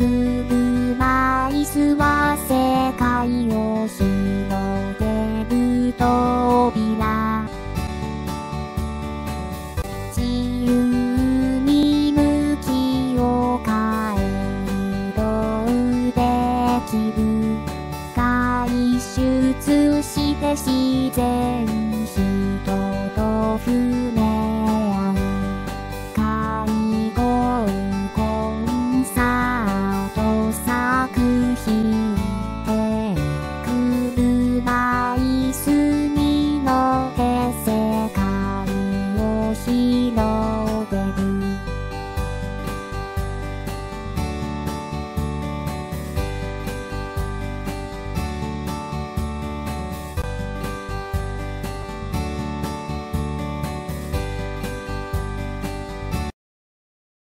車椅子は世界を広げる扉。自由に向きを変えるできる。外出して自然人と触れ合う。介護コンサート作品